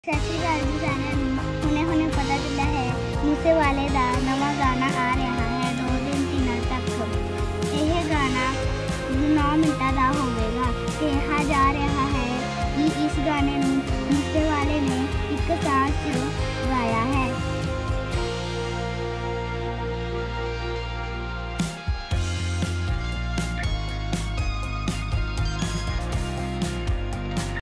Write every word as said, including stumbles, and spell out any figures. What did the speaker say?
ਸਤਿ ਸ਼੍ਰੀ ਅਕਾਲ ਜੀ ਸਾਰਿਆਂ ਨੂੰ। ਹੁਣੇ ਹੁਣੇ ਪਤਾ ਚੱਲਿਆ ਹੈ ਮੂਸੇਵਾਲੇ ਦਾ ਨਵਾਂ ਗਾਣਾ ਆ ਰਿਹਾ ਹੈ ਦੋ ਦਿਨ ਤਿੰਨ ਤੱਕ। ਇਹ ਗਾਣਾ ਨੌ ਮਿੰਟਾਂ ਦਾ ਹੋਵੇਗਾ। ਕਿਹਾ ਜਾ ਰਿਹਾ ਹੈ ਕਿ ਇਸ ਗਾਣੇ ਨੂੰ ਮੂਸੇਵਾਲੇ ਨੇ ਇੱਕ ਸਾਲ 'ਚ